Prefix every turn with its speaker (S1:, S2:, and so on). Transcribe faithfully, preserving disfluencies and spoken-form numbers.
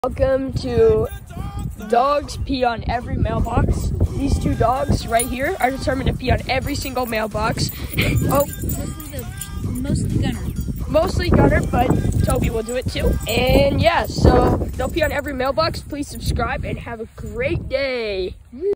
S1: Welcome to Dogs Pee on Every Mailbox. These two dogs right here are determined to pee on every single mailbox. Oh,
S2: mostly Gunner.
S1: Mostly Gunner, but Toby will do it too. And yeah, so they'll pee on every mailbox. Please subscribe and have a great day.